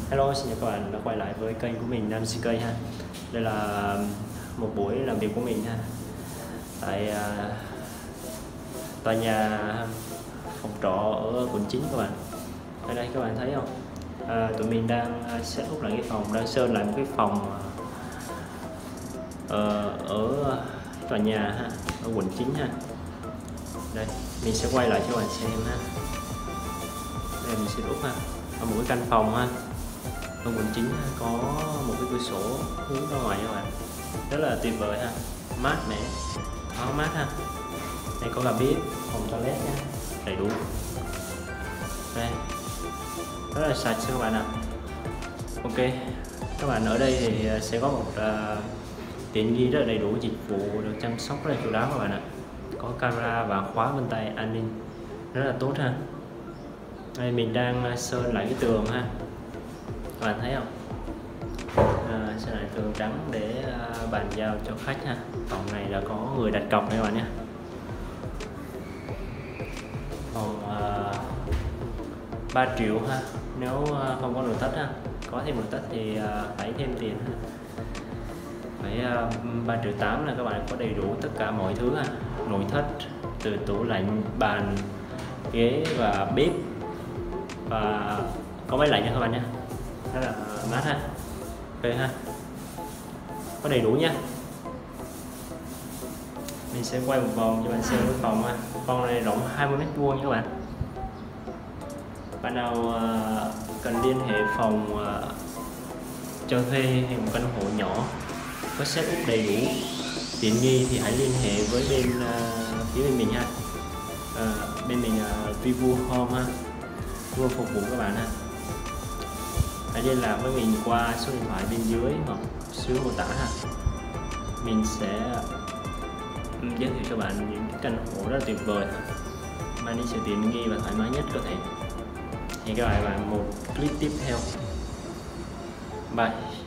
Hello, xin chào các bạn đã quay lại với kênh của mình Nam CK ha. Đây là một buổi làm việc của mình ha. Tại tòa nhà phòng trọ ở quận 9 các bạn. Ở đây các bạn thấy không? Tụi mình đang set up lại cái phòng, đang sơn lại một cái phòng ở tòa nhà ha, ở quận 9 ha. Đây, mình sẽ quay lại cho các bạn xem ha. Đây mình set up ha, ở một cái căn phòng ha. Ở quận 9 có một cái cửa sổ hướng ra ngoài các bạn, rất là tuyệt vời ha, mát mẻ, áo mát ha. Đây có cả bếp, phòng toilet nha, đầy đủ. Đây rất là sạch các bạn ạ. Ok, các bạn ở đây thì sẽ có một tiện nghi rất là đầy đủ, dịch vụ được chăm sóc rất là chu đáo các bạn ạ. Có camera và khóa vân tay an ninh rất là tốt ha. Đây mình đang sơn lại cái tường ha, các bạn thấy không? Sơn lại tường trắng để bàn giao cho khách ha. Phòng này là có người đặt cọc các bạn nhé. Phòng 3 triệu ha, nếu không có nội thất ha. Có thêm nội thất thì phải thêm tiền ha. Phải 3,8 triệu là các bạn có đầy đủ tất cả mọi thứ ha. Nội thất từ tủ lạnh, bàn, ghế và bếp, và có máy lạnh nha các bạn nhé, rất là mát ha. Ok ha, có đầy đủ nha. Mình sẽ quay một vòng cho bạn xem cái phòng ha. Phòng này rộng 20 m² nha các bạn. Bạn nào cần liên hệ phòng cho thuê hay một căn hộ nhỏ có set up đầy đủ tiện nghi thì hãy liên hệ với phía bên mình ha. Bên mình Vivo Home ha, luôn phục vụ các bạn ha. Hãy liên lạc với mình qua số điện thoại bên dưới hoặc dưới mô tả ha. Mình sẽ giới thiệu cho bạn những căn hộ rất là tuyệt vời, mang đến sự tiện nghi và thoải mái nhất có thể. Hẹn gặp lại bạn một clip tiếp theo. Bye.